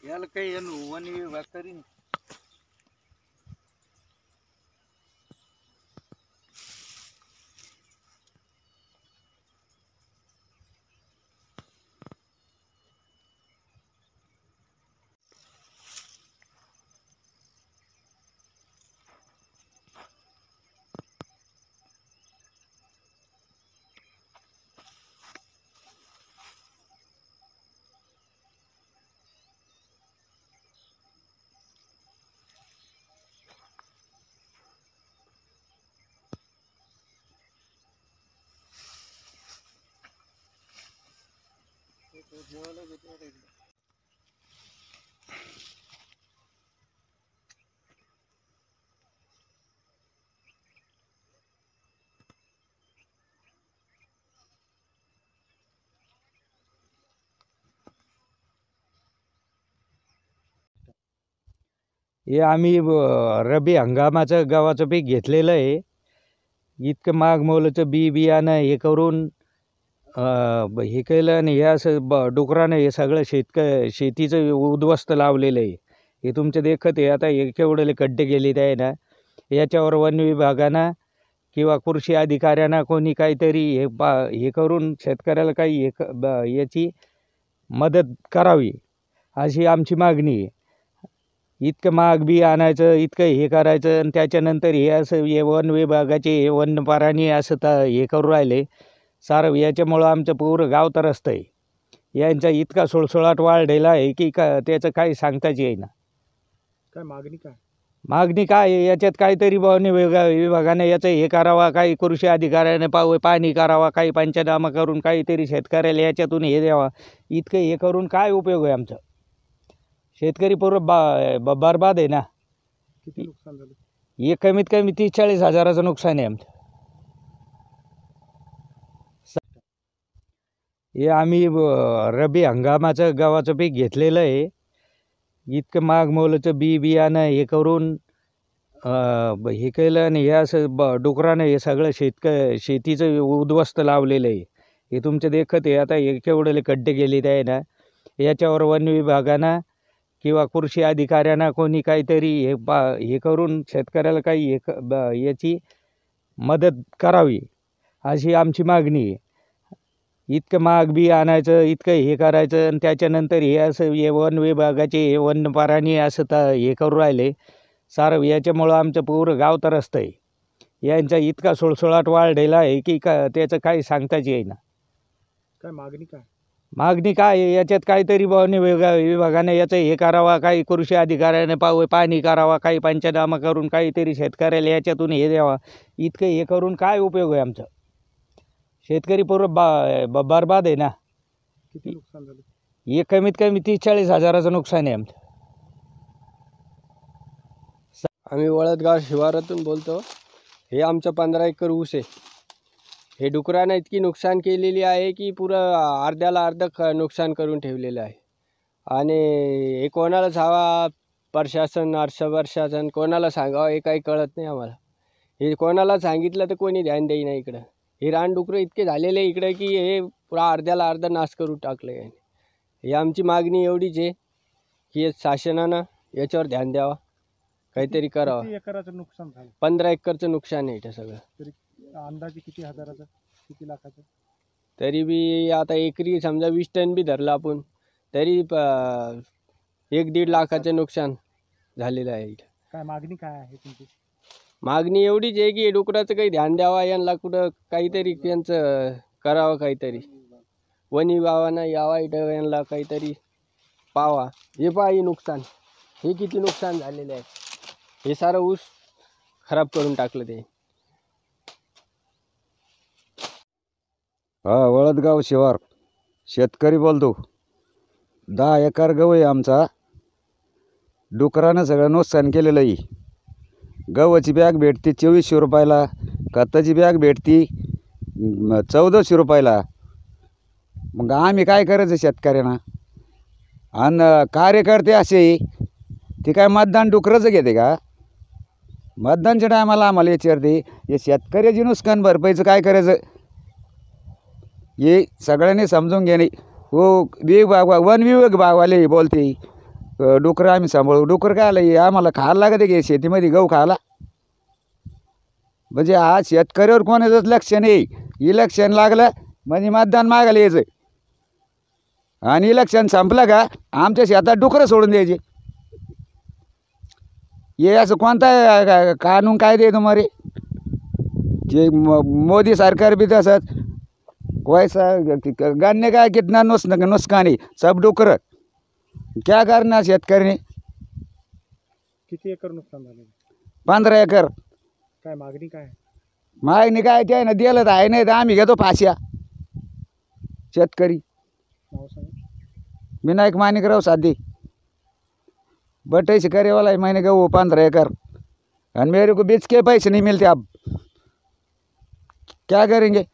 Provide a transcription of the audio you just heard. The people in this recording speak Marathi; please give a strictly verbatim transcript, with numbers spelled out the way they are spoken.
याला काही वन विभाग करीन. हे आम्ही रबी हंगामाचं गव्हाचं पीक घेतलेलं आहे. इतकं महाग मोलाचं बी बियाणं हे करून हे केलं आणि हे असं ब डुकरानं हे सगळं शेतक शेतीचं उद्ध्वस्त लावलेलं आहे. हे तुमचं देखत आहे. आता हे केवढे खड्डे गेलेले आहे ना, याच्यावर वन विभागानं किंवा कृषी अधिकाऱ्यांना कोणी काहीतरी हे पा हे करून शेतकऱ्याला काही हे ब याची मदत करावी अशी आमची मागणी आहे. इतकं महाग बी आणायचं, इतकं हे करायचं आणि त्याच्यानंतर हे असं हे वन विभागाचे हे वन प्राणी असं तर हे करू राहिले सारं. याच्यामुळं आमचं पूर्ण गाव त्रस्त आहे. यांचा इतका सुळसुळाट वाढलेला आहे की का त्याचं काही सांगताच येईना. काय मागणी काय मागणी काय आहे? याच्यात काहीतरी वन विभागा विभागाने याचं हे करावा, काही कृषी अधिकाऱ्याने पाव पाणी करावा, काही पंचनामा करून काहीतरी शेतकऱ्याला याच्यातून हे द्यावा. इतकं हे करून काय उपयोग आहे आमचा? शेतकरी पूर्ण बा बरबाद आहे ना. किती नुकसान झालं? हे कमीत कमी तीस चाळीस हजाराचं नुकसान आहे आमचं. हे आम्ही रबी हंगामाचं गव्हाचं पीक घेतलेलं आहे. इतकं महाग मोलाचं बी बियाणं हे करून हे केलं आणि हे असं ब डुकरानं हे सगळं शेतक शेतीचं उद्ध्वस्त लावलेलं आहे. हे तुमचं देखत आहे. आता हे केवढे खड्डे गेलेले आहे ना, याच्यावर वन विभागानं किंवा कृषी अधिकाऱ्यांना कोणी काहीतरी हे पा हे करून शेतकऱ्याला काही हे ब याची मदत करावी अशी आमची मागणी आहे. इतकं महाग बी आणायचं, इतकं हे करायचं आणि त्याच्यानंतर हे असं हे वन विभागाचे हे वन प्राणी असं तर हे करू राहिले सारं. याच्यामुळं आमचं पूर्ण गाव त्रस्त आहे. यांचा इतका सुळसुळाट वाढलेला आहे की का त्याचं काही सांगताच येईना. काय मागणी काय मागणी काय आहे? याच्यात काहीतरी वन विभागा विभागाने याचं हे करावा, काही कृषी अधिकाऱ्याने पाव पाणी करावा, काही पंचनामा करून काहीतरी शेतकऱ्याला याच्यातून हे द्यावा. इतकं हे करून काय उपयोग आहे आमचा? शेतकरी पूर्ण बा बरबाद आहे ना. किती नुकसान झालं? हे कमीत कमी तीस चाळीस हजाराचं नुकसान आहे आमचं. आम्ही वळदगाव शिवारातून बोलतो. हे आमचं पंधरा एकर ऊस आहे. हे डुकरानं इतकी नुकसान केलेली आहे की पुरं अर्ध्याला अर्ध क नुकसान करून ठेवलेलं आहे. आणि हे कोणालाच हवा, प्रशासन अर्थ प्रशासन कोणाला सांगावं हे काही कळत नाही आम्हाला. हे कोणाला सांगितलं तर कोणी ध्यान देईना इकडं. हे रानडुकरं इतके झालेले इकडं की हे पुरा अर्ध्याला अर्ध नाश करून टाकलं आहे. ही आमची मागणी एवढीच आहे की शासनानं याच्यावर ध्यान द्यावा, काहीतरी करावं. किती एकराचं नुकसान झालं? पंधरा एकरचं नुकसान आहे इथं सगळं. तरी अंदाजे किती हजाराचं, किती लाखाचं? तरी बी आता एकरी समजा वीस टन बी धरलं आपण तरी प एक दीड लाखाचं नुकसान झालेलं आहे इथं. काय मागणी काय आहे तुमची? मागणी एवढीच आहे की डुकराचं काही ध्यान द्यावा, यांना कुठं काहीतरी यांचं करावं, काहीतरी वन विभागानं यावा इथं, यांना काहीतरी पावा. हे पहा हे नुकसान, हे किती नुकसान झालेलं आहे. हे सारं ऊस खराब करून टाकलं ते. हा, वळदगाव शिवार शेतकरी बोलतो. दहा एकर गहू आहे आमचा. डुकरानं सगळं नुकसान केलेलं आहे. गव्हाची बॅग भेटते चोवीसशे रुपयाला, खताची बॅग भेटती चौदाशे रुपयाला. मग आम्ही काय करायचं शेतकऱ्यांना? आणि कार्यकर्ते असे ते काय मतदान डुकरंच घेते का? मतदानच्या टायमाला आम्हाला विचारते. हे शेतकऱ्याची नुकसान भरपाईचं काय करायचं हे सगळ्यांनी समजून घेणे. हो, विभाग वन विभाग भागवाले बोलते अ, डुकरं आम्ही सांभाळू. डुकर काय आलं हे आम्हाला खायला लागते की शेतीमध्ये गहू खायला. म्हणजे आज शेतकऱ्यावर कोणाचंच लक्ष नाही. इलेक्शन लागलं म्हणजे मतदान मागायला यायचं आणि इलेक्शन संपलं का आमच्या शेतात डुकरं सोडून द्यायचे. हे असं कोणता कानून कायदे तुम्हारे जे मोदी सरकार भी तसंच वैसा गन्ने का कितना नुस नुकसानी सब डुकरं. क्या करणार शेतकऱ्याने. किती एकर नुकसान झालं? पंधरा एकर. काय मागणी काय आहे? मागणी काय ते आहे ना दिलं तर आहे नाही तर आम्ही घेतो फाश्या. शेतकरी नाव सांगा. विनायक माणिकराव साधी बटे शिकारी वाला है. मैंने गहू पंद्रह एकड़ और मेरे को बेच के पैसे नहीं मिलते. अब क्या करेंगे.